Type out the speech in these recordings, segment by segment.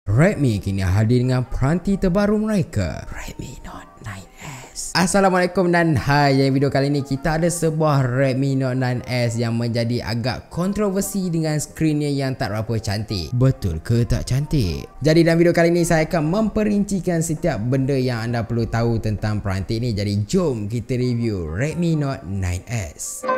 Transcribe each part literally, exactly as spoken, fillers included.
Redmi kini hadir dengan peranti terbaru mereka, Redmi Note nine S. Assalamualaikum dan hai, dalam video kali ini kita ada sebuah Redmi Note nine S yang menjadi agak kontroversi dengan skrinnya yang tak berapa cantik. Betul ke tak cantik? Jadi dalam video kali ini saya akan memperincikan setiap benda yang anda perlu tahu tentang peranti ini. Jadi jom kita review Redmi Note nine S.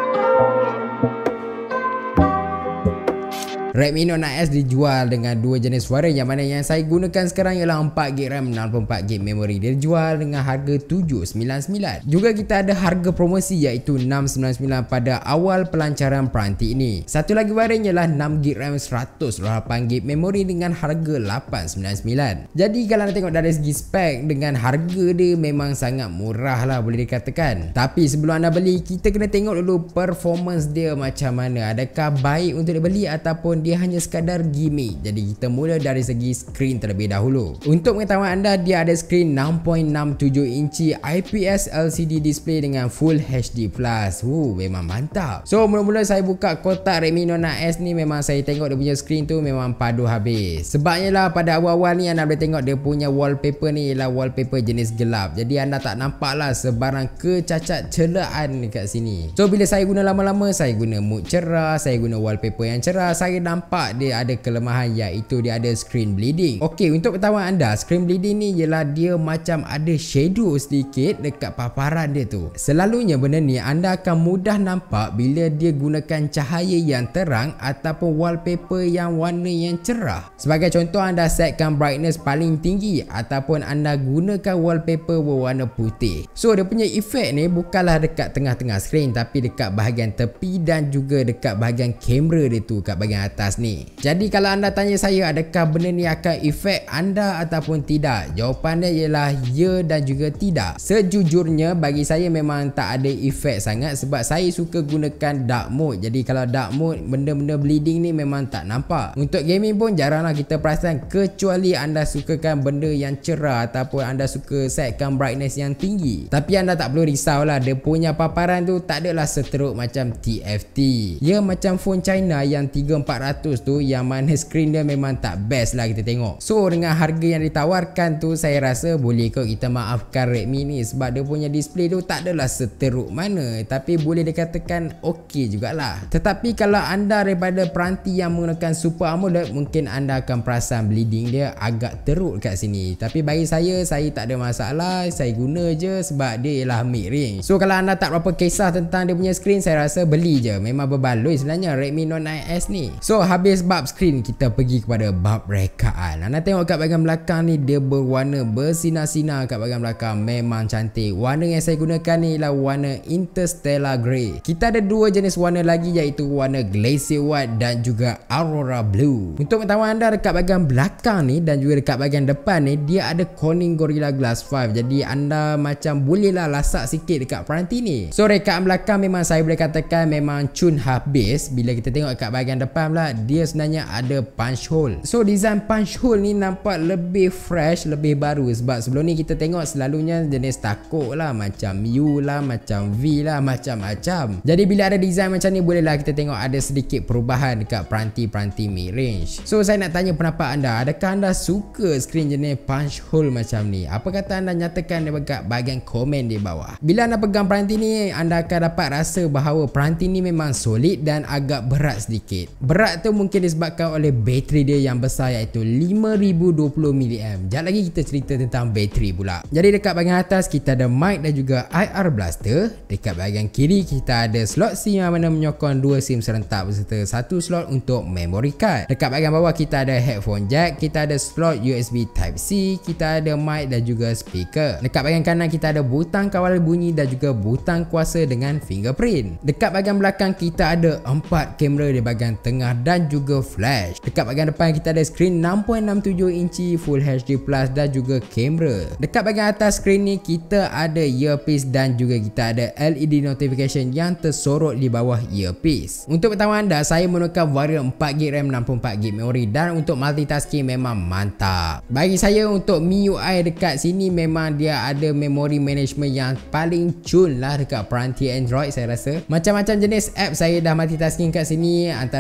Redmi Note nine S dijual dengan dua jenis varian, yang mana yang saya gunakan sekarang ialah empat gig RAM, enam puluh empat gig memori. Dia dijual dengan harga tujuh sembilan sembilan. Juga kita ada harga promosi iaitu enam sembilan sembilan pada awal pelancaran peranti ini. Satu lagi varian ialah enam gig RAM, seratus lapan gig memori dengan harga lapan sembilan sembilan. Jadi kalau anda tengok dari segi spek, dengan harga dia memang sangat murah lah boleh dikatakan. Tapi sebelum anda beli, kita kena tengok dulu performance dia macam mana. Adakah baik untuk dibeli ataupun dia hanya sekadar gimmick. Jadi kita mula dari segi skrin terlebih dahulu. Untuk pengetahuan anda, dia ada skrin enam titik enam tujuh inci I P S L C D display dengan Full H D plus. Huh, memang mantap. So mula-mula saya buka kotak Redmi Note nine S ni, memang saya tengok dia punya skrin tu memang padu habis. Sebabnya lah pada awal-awal ni anda boleh tengok dia punya wallpaper ni ialah wallpaper jenis gelap. Jadi anda tak nampak lah sebarang kecacat celaan dekat sini. So bila saya guna lama-lama, saya guna mood cerah, saya guna wallpaper yang cerah, saya nampak dia ada kelemahan iaitu dia ada screen bleeding. Okey, untuk pengetahuan anda, screen bleeding ni ialah dia macam ada shadow sedikit dekat paparan dia tu. Selalunya benda ni anda akan mudah nampak bila dia gunakan cahaya yang terang ataupun wallpaper yang warna yang cerah. Sebagai contoh, anda setkan brightness paling tinggi ataupun anda gunakan wallpaper berwarna putih. So dia punya efek ni bukanlah dekat tengah-tengah skrin, tapi dekat bahagian tepi dan juga dekat bahagian kamera dia tu, kat bahagian atas ni. Jadi kalau anda tanya saya adakah benda ni akan efek anda ataupun tidak, jawapan dia ialah ya dan juga tidak. Sejujurnya bagi saya memang tak ada efek sangat sebab saya suka gunakan dark mode. Jadi kalau dark mode, benda-benda bleeding ni memang tak nampak. Untuk gaming pun jaranglah kita perasan, kecuali anda sukakan benda yang cerah ataupun anda suka setkan brightness yang tinggi. Tapi anda tak perlu risaulah, dia punya paparan tu tak adalah seteruk macam T F T. Ya macam phone China yang tiga empat ratus tu, yang mana skrin dia memang tak best lah kita tengok. So dengan harga yang ditawarkan tu, saya rasa boleh kot kita maafkan Redmi ni sebab dia punya display tu tak adalah seteruk mana, tapi boleh dikatakan okey jugalah. Tetapi kalau anda daripada peranti yang menggunakan Super AMOLED, mungkin anda akan perasan bleeding dia agak teruk kat sini. Tapi bagi saya, saya tak ada masalah, saya guna je sebab dia ialah mid range. So kalau anda tak berapa kisah tentang dia punya skrin, saya rasa beli je. Memang berbaloi sebenarnya Redmi Note nine S ni. So habis bab skrin, kita pergi kepada bab rekaan. Anda tengok kat bahagian belakang ni, dia berwarna bersinar-sinar kat bahagian belakang, memang cantik. Warna yang saya gunakan ni ialah warna Interstellar Grey. Kita ada dua jenis warna lagi iaitu warna Glacier White dan juga Aurora Blue. Untuk pengetahuan anda, dekat bahagian belakang ni dan juga dekat bahagian depan ni, dia ada Corning Gorilla Glass five. Jadi anda macam bolehlah lasak sikit dekat peranti ni. So rekaan belakang memang saya boleh katakan memang cun habis. Bila kita tengok kat bahagian depan pula, dia sebenarnya ada punch hole. So design punch hole ni nampak lebih fresh, lebih baru. Sebab sebelum ni kita tengok selalunya jenis takuk lah, macam U lah, macam V lah, macam-macam. Jadi bila ada design macam ni, bolehlah kita tengok ada sedikit perubahan dekat peranti-peranti mid range. So saya nak tanya pendapat anda, adakah anda suka skrin jenis punch hole macam ni? Apa kata anda? Nyatakan dekat bahagian komen di bawah. Bila anda pegang peranti ni, anda akan dapat rasa bahawa peranti ni memang solid dan agak berat sedikit. Berat tu mungkin disebabkan oleh bateri dia yang besar iaitu lima ribu dua puluh miliampere. Sekejap lagi kita cerita tentang bateri pula. Jadi dekat bahagian atas kita ada mic dan juga I R blaster. Dekat bahagian kiri kita ada slot SIM yang mana menyokong dua SIM serentak beserta satu slot untuk memory card. Dekat bahagian bawah kita ada headphone jack, kita ada slot U S B Type C, kita ada mic dan juga speaker. Dekat bahagian kanan kita ada butang kawal bunyi dan juga butang kuasa dengan fingerprint. Dekat bahagian belakang kita ada empat kamera di bahagian tengah dan juga flash. Dekat bahagian depan kita ada skrin enam titik enam tujuh inci Full H D plus dan juga kamera. Dekat bahagian atas skrin ni kita ada earpiece dan juga kita ada L E D notification yang tersorot di bawah earpiece. Untuk pengetahuan anda, saya menggunakan varian empat gig RAM, enam puluh empat gig memori dan untuk multitasking memang mantap. Bagi saya untuk M I U I dekat sini memang dia ada memory management yang paling cun lah dekat peranti Android saya rasa. Macam-macam jenis app saya dah multitasking kat sini, antaranya app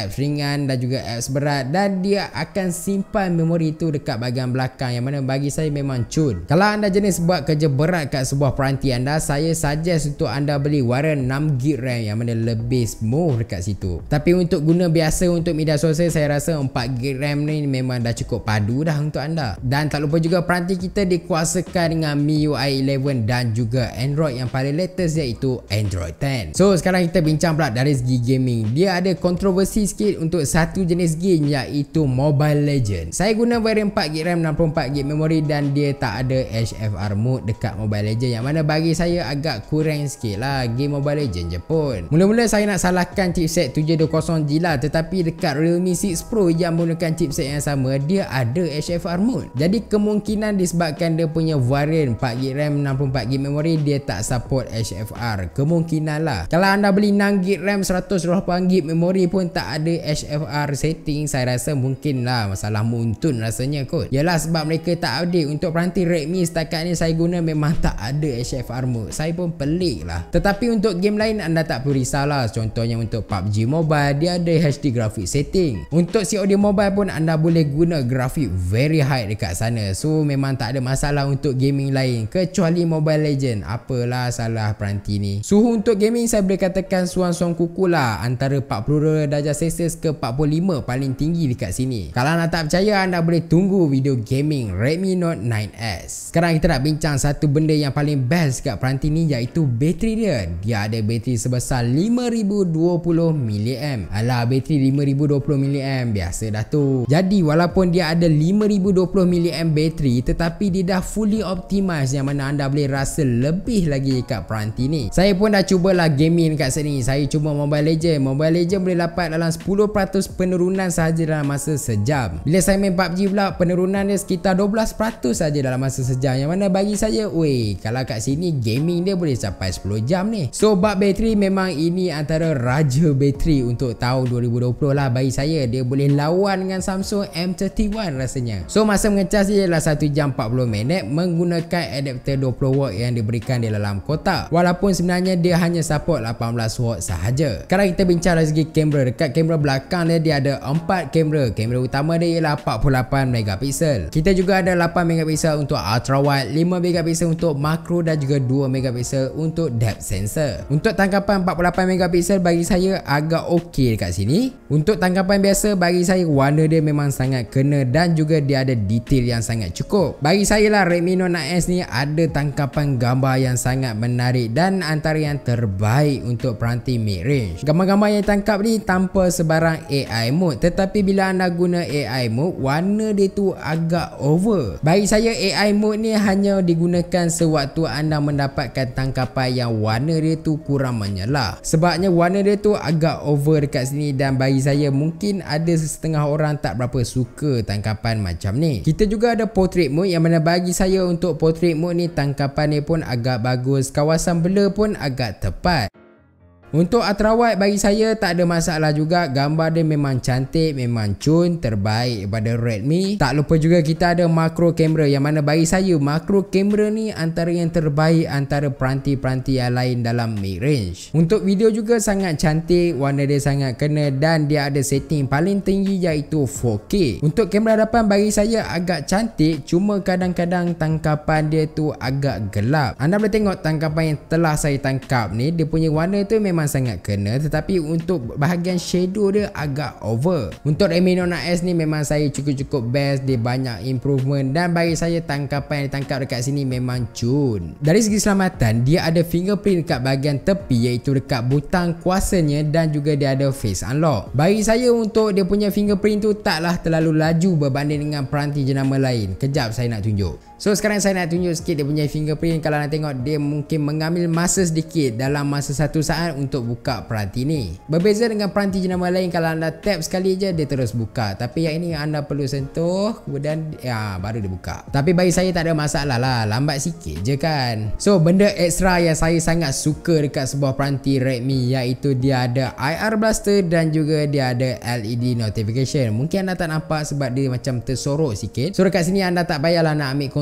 apps ringan dan juga apps berat, dan dia akan simpan memori itu dekat bahagian belakang, yang mana bagi saya memang cun. Kalau anda jenis buat kerja berat kat sebuah peranti anda, saya suggest untuk anda beli varian enam gig RAM yang mana lebih smooth dekat situ. Tapi untuk guna biasa untuk media sosial, saya rasa empat gig RAM ni memang dah cukup padu dah untuk anda. Dan tak lupa juga peranti kita dikuasakan dengan M I U I eleven dan juga Android yang paling latest, iaitu Android ten. So sekarang kita bincang pula dari segi gaming. Dia ada kontroversi sikit untuk satu jenis game, iaitu Mobile Legends. Saya guna varian empat gig RAM enam puluh empat gig memori dan dia tak ada H F R mode dekat Mobile Legends, yang mana bagi saya agak kurang sikit lah game Mobile Legends je pun. Mula-mula saya nak salahkan chipset tujuh dua kosong G lah, tetapi dekat Realme six Pro yang menggunakan chipset yang sama, dia ada H F R mode. Jadi kemungkinan disebabkan dia punya varian empat gig RAM enam puluh empat gig memori, dia tak support H F R. Kemungkinan lah. Kalau anda beli enam gig RAM seratus dua puluh lapan gig memori pun tak ada H F R setting, saya rasa mungkin lah masalah muntun rasanya kot. Yalah, sebab mereka tak update. Untuk peranti Redmi setakat ni saya guna memang tak ada H F R mode. Saya pun pelik lah. Tetapi untuk game lain anda tak perlu risaulah. Contohnya untuk P U B G Mobile, dia ada H D graphic setting. Untuk C O D Mobile pun anda boleh guna grafik very high dekat sana. So memang tak ada masalah untuk gaming lain kecuali Mobile Legend. Apalah salah peranti ni. Suhu untuk gaming saya boleh katakan suang-suang kuku lah, antara empat puluh dua darjah Celsius ke empat puluh lima paling tinggi dekat sini. Kalau anda tak percaya, anda boleh tunggu video gaming Redmi Note nine S. Sekarang kita nak bincang satu benda yang paling best kat peranti ni, iaitu bateri dia. Dia ada bateri sebesar lima ribu dua puluh miliampere. Alah, bateri lima ribu dua puluh miliampere biasa dah tu. Jadi walaupun dia ada lima ribu dua puluh miliampere bateri, tetapi dia dah fully optimized, yang mana anda boleh rasa lebih lagi kat peranti ni. Saya pun dah cubalah gaming kat sini. Saya cuba Mobile Legend. Mobile Legend boleh dapat dalam sepuluh peratus penurunan sahaja dalam masa sejam. Bila saya main P U B G pula, penurunan dia sekitar dua belas peratus saja dalam masa sejam, yang mana bagi saya, weh, kalau kat sini gaming dia boleh sampai sepuluh jam ni. So bab bateri memang ini antara raja bateri untuk tahun dua ribu dua puluh lah. Bagi saya dia boleh lawan dengan Samsung M tiga puluh satu rasanya. So masa mengecas dia adalah satu jam empat puluh minit menggunakan adapter dua puluh watt yang diberikan di dalam kotak, walaupun sebenarnya dia hanya support lapan belas watt sahaja. Sekarang kita bincang dari segi kamera. Dekat kamera belakang dia, dia ada empat kamera. Kamera utama dia ialah empat puluh lapan megapiksel. Kita juga ada lapan megapiksel untuk ultra wide, lima megapiksel untuk makro dan juga dua megapiksel untuk depth sensor. Untuk tangkapan empat puluh lapan megapiksel bagi saya agak okey dekat sini. Untuk tangkapan biasa bagi saya warna dia memang sangat kena dan juga dia ada detail yang sangat cukup. Bagi saya lah, Redmi Note nine S ni ada tangkapan gambar yang sangat menarik dan antara yang terbaik untuk peranti mid range. Gambar-gambar yang tangkap ni tanpa sebarang A I mode, tetapi bila anda guna A I mode, warna dia tu agak over. Bagi saya A I mode ni hanya digunakan sewaktu anda mendapatkan tangkapan yang warna dia tu kurang menyala. Sebabnya warna dia tu agak over dekat sini, dan bagi saya mungkin ada setengah orang tak berapa suka tangkapan macam ni. Kita juga ada portrait mode, yang mana bagi saya untuk portrait mode ni tangkapan ni pun agak bagus, kawasan blur pun agak tepat. Untuk ultrawide bagi saya tak ada masalah juga. Gambar dia memang cantik, memang cun, terbaik daripada Redmi. Tak lupa juga kita ada macro camera, yang mana bagi saya macro camera ni antara yang terbaik antara peranti-peranti yang lain dalam mid range. Untuk video juga sangat cantik, warna dia sangat kena dan dia ada setting paling tinggi iaitu four K. Untuk kamera hadapan bagi saya agak cantik, cuma kadang-kadang tangkapan dia tu agak gelap. Anda boleh tengok tangkapan yang telah saya tangkap ni, dia punya warna tu memang sangat kena, tetapi untuk bahagian shadow dia agak over. Untuk Redmi Note nine S ni memang saya cukup-cukup best, dia banyak improvement dan bagi saya tangkapan yang ditangkap dekat sini memang cun. Dari segi keselamatan, dia ada fingerprint dekat bahagian tepi iaitu dekat butang kuasanya dan juga dia ada face unlock. Bagi saya untuk dia punya fingerprint tu taklah terlalu laju berbanding dengan peranti jenama lain. Kejap saya nak tunjuk. So sekarang saya nak tunjuk sikit dia punya fingerprint. Kalau nak tengok, dia mungkin mengambil masa sedikit dalam masa satu saat untuk buka peranti ni. Berbeza dengan peranti jenama lain, kalau anda tap sekali je dia terus buka, tapi yang ini anda perlu sentuh kemudian ya baru dia buka. Tapi bagi saya tak ada masalah lah, lambat sikit je kan. So benda ekstra yang saya sangat suka dekat sebuah peranti Redmi iaitu dia ada I R blaster dan juga dia ada L E D notification. Mungkin anda tak nampak sebab dia macam tersorok sikit. So dekat sini anda tak payahlah nak ambil kontrol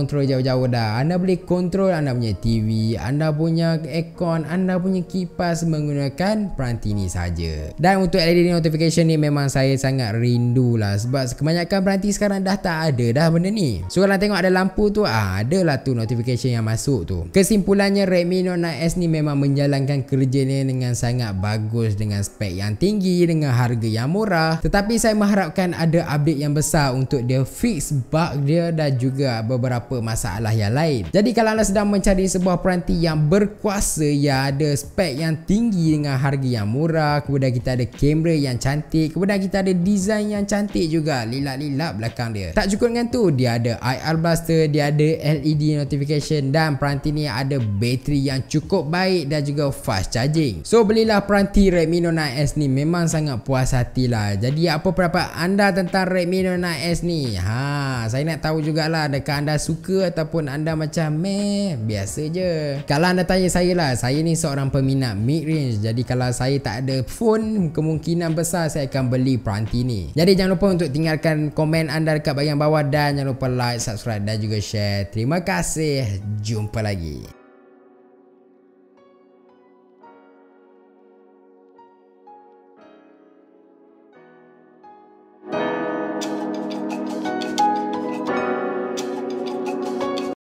kontrol jauh-jauh dah. Anda boleh kontrol anda punya T V, anda punya aircon, anda punya kipas menggunakan peranti ni saja. Dan untuk L E D notification ni memang saya sangat rindu lah, sebab kebanyakan peranti sekarang dah tak ada dah benda ni. So kalau tengok ada lampu tu, ah, ada lah tu notification yang masuk tu. Kesimpulannya, Redmi Note nine S ni memang menjalankan kerja ni dengan sangat bagus, dengan spek yang tinggi, dengan harga yang murah. Tetapi saya mengharapkan ada update yang besar untuk dia fix bug dia dan juga beberapa masalah yang lain. Jadi kalau anda sedang mencari sebuah peranti yang berkuasa, yang ada spek yang tinggi dengan harga yang murah, kemudian kita ada kamera yang cantik, kemudian kita ada design yang cantik juga, lilap-lilap belakang dia. Tak cukup dengan tu, dia ada I R blaster, dia ada L E D notification, dan peranti ni ada bateri yang cukup baik dan juga fast charging. So belilah peranti Redmi Note nine S ni, memang sangat puas hati lah. Jadi apa pendapat anda tentang Redmi Note nine S ni? Ha, saya nak tahu jugalah, adakah anda suka ataupun anda macam meh, biasa je. Kalau anda tanya saya lah, saya ni seorang peminat mid range, jadi kalau saya tak ada phone, kemungkinan besar saya akan beli peranti ni. Jadi jangan lupa untuk tinggalkan komen anda dekat bahagian bawah, dan jangan lupa like, subscribe dan juga share. Terima kasih, jumpa lagi.